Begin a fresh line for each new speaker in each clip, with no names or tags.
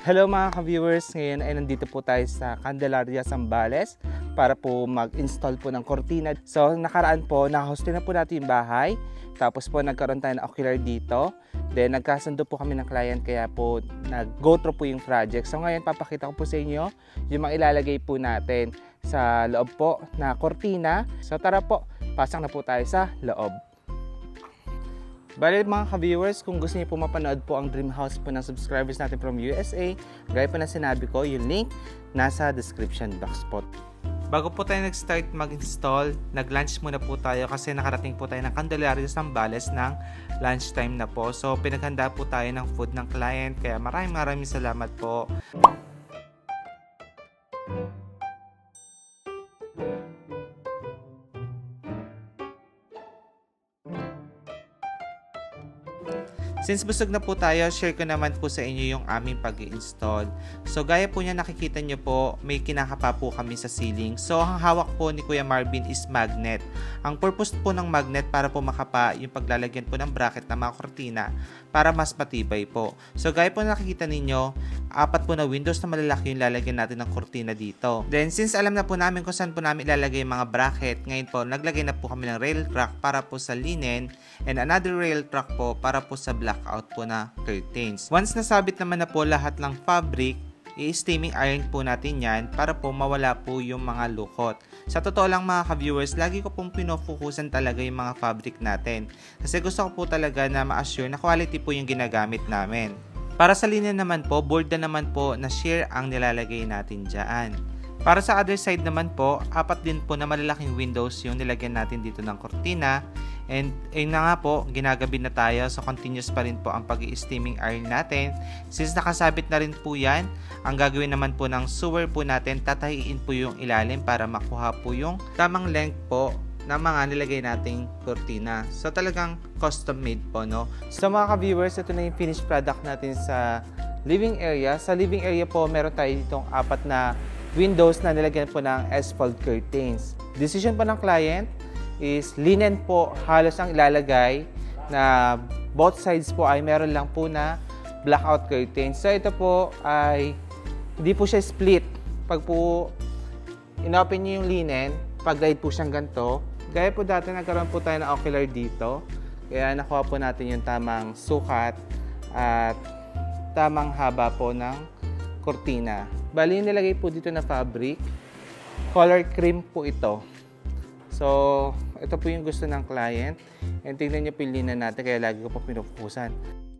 Hello mga ka-viewers, ngayon ay nandito po tayo sa Candelaria, Zambales para po mag-install po ng kortina. So nakaraan po, na-host na po natin yung bahay, tapos po nagkaroon tayo ng ocular dito. Then nagkasundo po kami ng client kaya po nag-go through po yung project. So ngayon papakita ko po sa inyo yung mga ilalagay po natin sa loob po na kortina. So tara po, pasok na po tayo sa loob. Bale mga ka-viewers, kung gusto niyo po mapanood po ang dream house po ng subscribers natin from USA, gaya po na sinabi ko, yung link nasa description box po. Bago po tayo nag-start mag-install, nag-lunch muna po tayo kasi nakarating po tayo ng Candelaria, Zambales ng lunchtime na po. So pinaghanda po tayo ng food ng client, kaya maraming salamat po. Since busog na po tayo, share ko naman po sa inyo yung aming pag-i-install. So gaya po niya nakikita nyo po, may kinakapa po kami sa ceiling. So ang hawak po ni Kuya Marvin is magnet. Ang purpose po ng magnet para po makapa yung paglalagyan po ng bracket ng mga kortina para mas matibay po. So gaya po nakikita ninyo, 4 po na windows na malalaki yung lalagyan natin ng kortina dito. Then since alam na po namin kung saan po namin ilalagay yung mga bracket, ngayon po naglagay na po kami ng rail track para po sa linen and another rail track po para po sa blackout po na curtains. Once nasabit naman na po lahat ng fabric, i-steaming iron po natin yan para po mawala po yung mga lukot. Sa totoo lang mga ka-viewers, lagi ko pong pinofokusan talaga yung mga fabric natin kasi gusto ko po talaga na ma-assure na quality po yung ginagamit namin. Para sa linen naman po, board na naman po na sheer ang nilalagay natin dyan. Para sa other side naman po, 4 din po na malalaking windows yung nilagyan natin dito ng kortina. And ayun na nga po, ginagabi na tayo. So continuous pa rin po ang pag-i-steaming iron natin. Since nakasabit na rin po yan, ang gagawin naman po ng sewer po natin, tatahiin po yung ilalim para makuha po yung tamang length po ng mga nilagay nating kortina. So talagang custom made po, no? So mga ka-viewers, ito na yung finished product natin sa living area. Sa living area po, meron tayo ditong 4 na windows na nilagyan po ng S-fold curtains. Decision po ng client is linen po halos ang ilalagay, na both sides po ay meron lang po na blackout curtains. So ito po ay hindi po siya split. Pag po inopen nyo yung linen, pag-guide po siyang ganito. Gaya po dati nagkaroon po tayo ng ocular dito. Kaya nakuha po natin yung tamang sukat at tamang haba po ng kortina. Bali, nilagay po dito na fabric. Color cream po ito. So, ito po yung gusto ng client. And tingnan nyo po yung linen natin, kaya lagi ko po pinupukusan.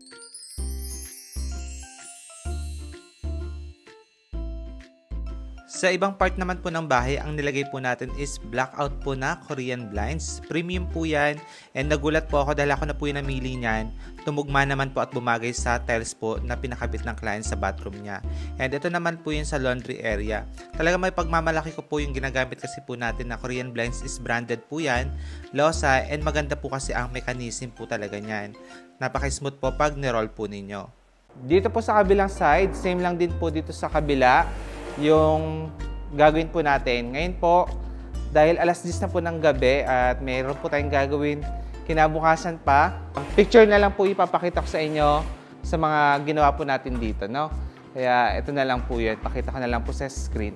Sa ibang part naman po ng bahay, ang nilagay po natin is blackout po na Korean blinds. Premium po yan. And nagulat po ako dahil ako na po yung namili niyan. Tumugma naman po at bumagay sa tiles po na pinakabit ng client sa bathroom niya. And ito naman po yung sa laundry area. Talaga may pagmamalaki ko po yung ginagamit kasi po natin na Korean blinds is branded po yan. Losa, and maganda po kasi ang mechanism po talaga niyan. Napaka-smooth po pag niroll po ninyo. Dito po sa kabilang side, same lang din po dito sa kabila yung gagawin po natin. Ngayon po, dahil alas 10 na po ng gabi at mayroon po tayong gagawin kinabukasan pa, picture na lang po ipapakita ko sa inyo sa mga ginawa po natin dito, no? Kaya ito na lang po yun. Pakita ko na lang po sa screen.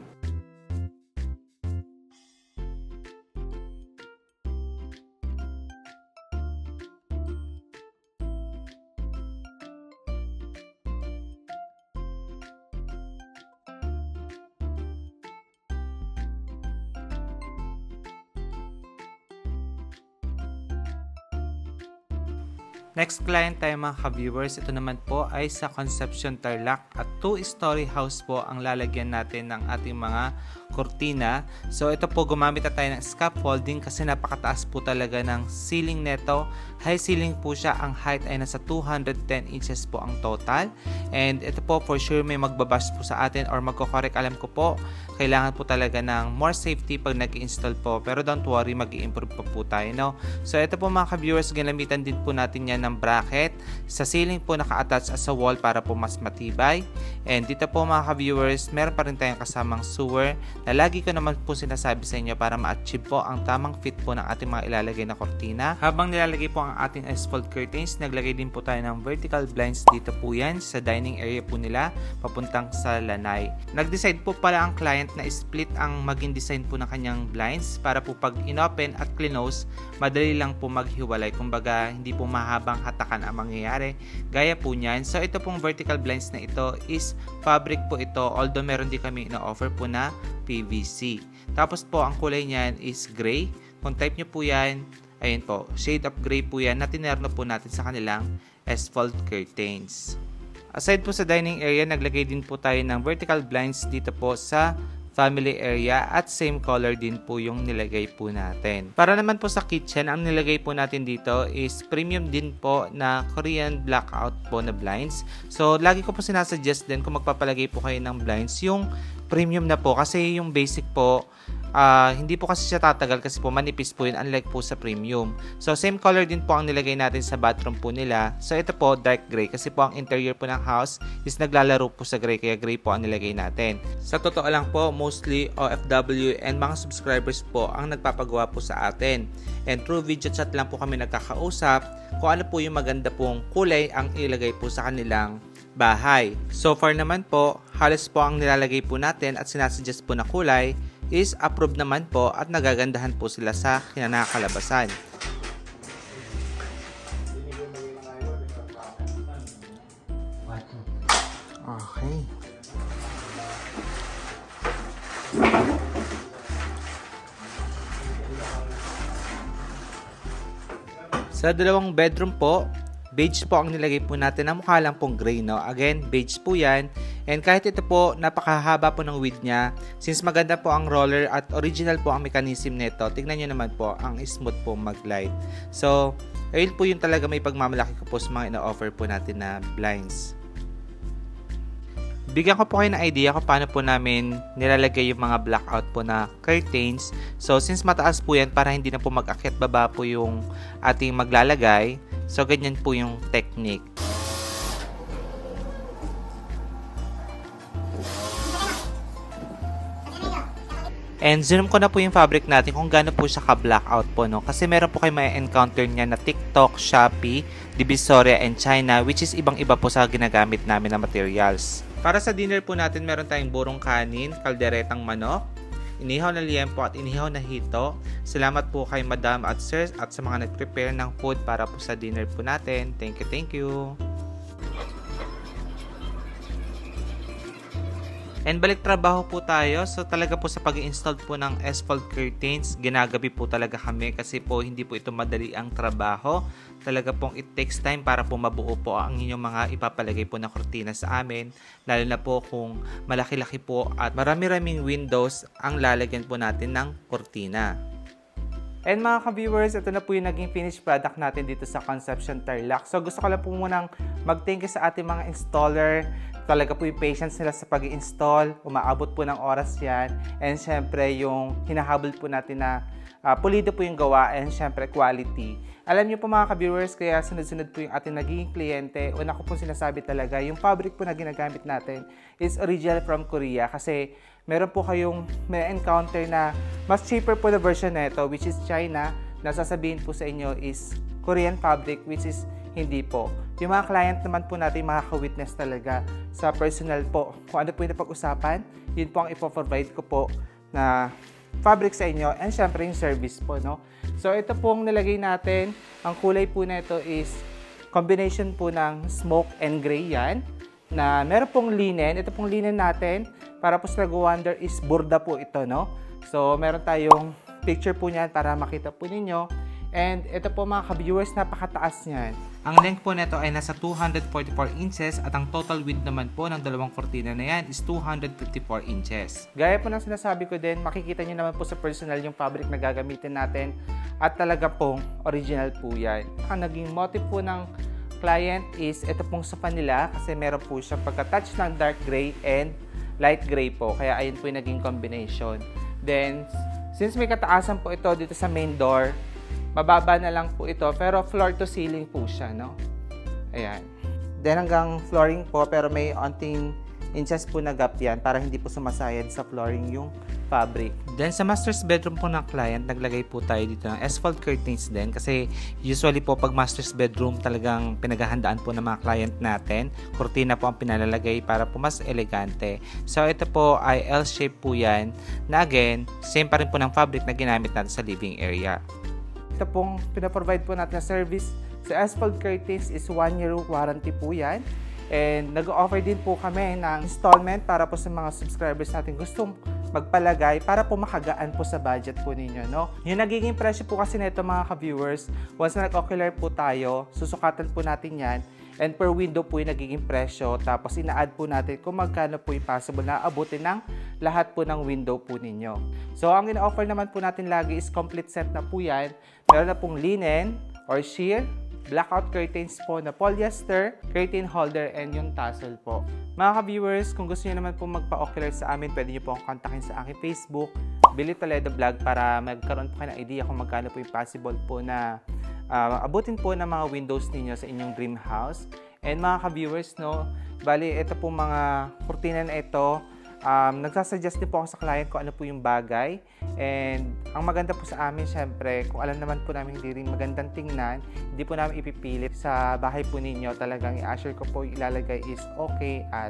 Next client tayo mga ka-viewers, ito naman po ay sa Concepcion Tarlac at 2-story house po ang lalagyan natin ng ating mga kortina. So ito po, gumamit na tayo ng scaffolding kasi napakataas po talaga ng ceiling neto. High ceiling po siya, ang height ay nasa 210 inches po ang total. And ito po for sure may magbabash po sa atin or magko-correct. Alam ko po, kailangan po talaga ng more safety pag nag-install po. Pero don't worry, mag-i-improve pa po tayo, no? So ito po mga ka-viewers, ginamitan din po natin yan ng bracket. Sa ceiling po naka-attach as a wall para po mas matibay. And dito po mga ka-viewers, meron pa rin tayong kasamang sewer na lagi ko naman po sinasabi sa inyo para ma-achieve po ang tamang fit po ng ating mga ilalagay na kortina. Habang nilalagay po ang ating asphalt curtains, naglagay din po tayo ng vertical blinds dito po yan sa dining area po nila papuntang sa lanay. Nag-decide po pala ang client na split ang maging design po ng kanyang blinds para po pag inopen at close, madali lang po maghiwalay. Kumbaga, hindi po mahabang hatakan ang mangyayari. Gaya po niyan. So, ito pong vertical blinds na ito is fabric po ito, although meron din kami ina-offer po na PVC. Tapos po, ang kulay niyan is gray. Kung type nyo po yan, ayun po, shade of gray po yan na tinerno po natin sa kanilang asphalt curtains. Aside po sa dining area, naglagay din po tayo ng vertical blinds dito po sa family area at same color din po yung nilagay po natin. Para naman po sa kitchen, ang nilagay po natin dito is premium din po na Korean blackout po na blinds. So, lagi ko po sinasuggest din kung magpapalagay po kayo ng blinds, yung premium na po kasi yung basic po, hindi po kasi siya tatagal kasi po manipis po yun unlike po sa premium. So, same color din po ang nilagay natin sa bathroom po nila. So, ito po dark gray kasi po ang interior po ng house is naglalaro po sa gray kaya gray po ang nilagay natin. Sa totoo lang po, mostly OFW and mga subscribers po ang nagpapagawa po sa atin. And through video chat lang po kami nagkakausap kung ano po yung maganda pong kulay ang ilagay po sa kanilang bahay. So far naman po, halos po ang nilalagay po natin at sinasuggest po na kulay is approved naman po at nagagandahan po sila sa kinakalabasan. Okay. Sa dalawang bedroom po, beige po ang nilagay po natin na mukha lang pong gray, no? Again, beige po yan. And kahit ito po, napakahaba po ng width niya. Since maganda po ang roller at original po ang mechanism nito, tignan nyo naman po, ang smooth po mag-glide. So, ayun po yung talaga may pagmamalaki ko po sa mga ina-offer po natin na blinds. Bigyan ko po kayo ng idea kung paano po namin nilalagay yung mga blackout po na curtains. So, since mataas po yan, para hindi na po mag-akyat baba po yung ating maglalagay. So, ganyan po yung technique. And zoom ko na po yung fabric natin kung gaano po siya ka-blackout po, no? Kasi meron po kayo may encounter niya na TikTok, Shopee, Divisoria, and China, which is ibang-iba po sa ginagamit namin na materials. Para sa dinner po natin, meron tayong burong kanin, kalderetang manok, inihaw na liempo at inihaw na hito. Salamat po kay Madam at Sir at sa mga nag-prepare ng food para po sa dinner po natin. Thank you, thank you. And balik trabaho po tayo. So talaga po sa pag-install po ng asphalt curtains, ginagabi po talaga kami kasi po hindi po ito madali ang trabaho. Talaga pong it takes time para po mabuo po ang inyong mga ipapalagay po na kortina sa amin. Lalo na po kung malaki-laki po at marami-raming windows ang lalagyan po natin ng kortina. And mga ka-viewers, ito na po yung naging finished product natin dito sa Concepcion Tarlac. So gusto ko lang po munang mag-thank you sa ating mga installer. Talaga po yung patience nila sa pag-i-install. Umaabot po ng oras yan. And syempre yung hinahabol po natin na pulido po yung gawa and syempre quality. Alam niyo po mga ka-viewers, kaya sunod-sunod po yung ating naging kliyente. Una ko po sinasabi talaga, yung fabric po na ginagamit natin is original from Korea kasi meron po kayong may encounter na mas cheaper po na version nito which is China na sasabihin po sa inyo is Korean fabric which is hindi po. Yung mga client naman po natin makaka-witness talaga sa personal po. Kung ano po yung napag-usapan, yun po ang ipoprovide ko po na fabric sa inyo and syempre yung service po, no? So ito pong nilagay natin, ang kulay po na ito is combination po ng smoke and gray yan na meron pong linen. Ito pong linen natin para po sa nag-wonder is burda po ito, no? So meron tayong picture po niyan para makita po ninyo. And ito po mga ka-viewers, napakataas niyan. Ang length po nito ay nasa 244 inches at ang total width naman po ng dalawang kortina na yan is 254 inches. Gaya po ng sinasabi ko din, makikita nyo naman po sa personal yung fabric na gagamitin natin at talaga pong original po yan. Ang naging motif po ng client is ito pong sofa nila kasi meron po siyang pagka-touch ng dark gray and light gray po. Kaya ayun po yung naging combination. Then, since may kataasan po ito dito sa main door, mababa na lang po ito, pero floor to ceiling po siya, no? Ayan. Then hanggang flooring po, pero may onting inches po na gap yan para hindi po sumasayad sa flooring yung fabric. Then sa master's bedroom po ng client, naglagay po tayo dito ng asphalt curtains din kasi usually po pag master's bedroom talagang pinaghahandaan po ng mga client natin. Kurtina po ang pinalalagay para po mas elegante. So ito po ay L-shape po yan na again, same pa rin po ng fabric na ginamit natin sa living area. Ito pong pinaprovide po natin na service sa asphalt curtains is 1 year warranty po yan. And nag-offer din po kami ng installment para po sa mga subscribers natin gustong magpalagay para po makagaan po sa budget po ninyo, no? Yung nagiging presyo po kasi nito mga ka-viewers, once na nag-ocular po tayo, susukatan po natin yan, and per window po yung nagiging presyo, tapos ina-add po natin kung magkano po yung possible na abutin ng lahat po ng window po ninyo. So, ang ina-offer naman po natin lagi is complete set na po yan. Meron na pong linen or sheer, blackout curtains po na polyester, curtain holder, and yung tassel po. Mga ka-viewers, kung gusto niyo naman po magpa-ocular sa amin, pwede niyo po akong kontakin sa aking Facebook, Billy Toledo Vlog, para magkaroon po kayo ng idea kung magkano po yung possible po na abutin po ng mga windows ninyo sa inyong dream house. And mga ka-viewers, no, bali, ito po mga kurtina na ito, nagsasuggest din po ako sa client kung ano po yung bagay. And ang maganda po sa amin, syempre, kung alam naman po namin hindi rin magandang tingnan, hindi po namin ipipilit sa bahay po ninyo. Talagang i-assure ko po ilalagay is okay at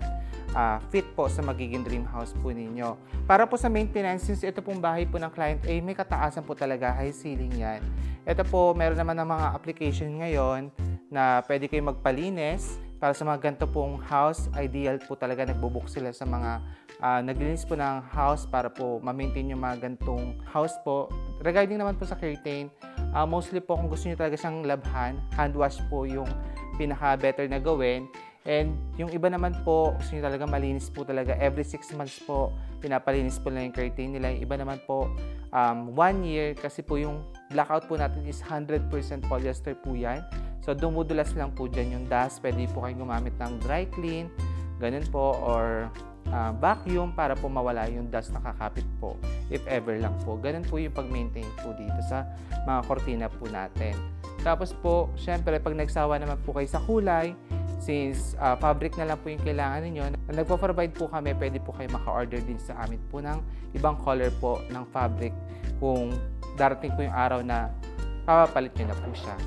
fit po sa magiging dream house po ninyo. Para po sa maintenance, since ito pong bahay po ng client, may kataasan po talaga, high ceiling yan. Ito po, meron naman ng mga application ngayon na pwede kayo magpalinis. Para sa mga ganito pong house, ideal po talaga nagbubook sila sa mga naglinis po ng house para po ma-maintain yung mga ganitong house po. Regarding naman po sa curtain, mostly po kung gusto niyo talaga siyang labhan, hand wash po yung pinaka-better na gawin. And yung iba naman po, gusto niyo talaga malinis po talaga. Every 6 months po, pinapalinis po lang yung curtain nila. Yung iba naman po, 1 year kasi po yung blackout po natin is 100% polyester po yan. So, dumudulas lang po dyan yung dust. Pwede po kayong gumamit ng dry clean, ganun po, or vacuum para po mawala yung dust na kakapit po, if ever lang po. Ganun po yung pag-maintain po dito sa mga kortina po natin. Tapos po, syempre, pag nagsawa naman po kayo sa kulay, since fabric na lang po yung kailangan ninyo, nagpo-provide po kami, pwede po kayo maka-order din sa amin po ng ibang color po ng fabric kung darating po yung araw na papapalit nyo na po siya.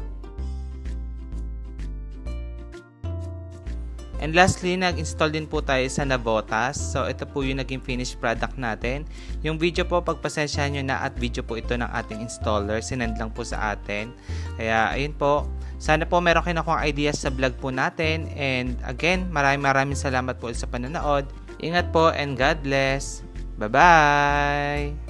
And lastly, nag-install din po tayo sa Navotas. So, ito po yung naging finished product natin. Yung video po, pagpasensyahan nyo na at video po ito ng ating installer. Sinend lang po sa atin. Kaya, ayun po. Sana po meron kayo akong ideas sa vlog po natin. And again, maraming salamat po sa panonood. Ingat po and God bless. Bye-bye!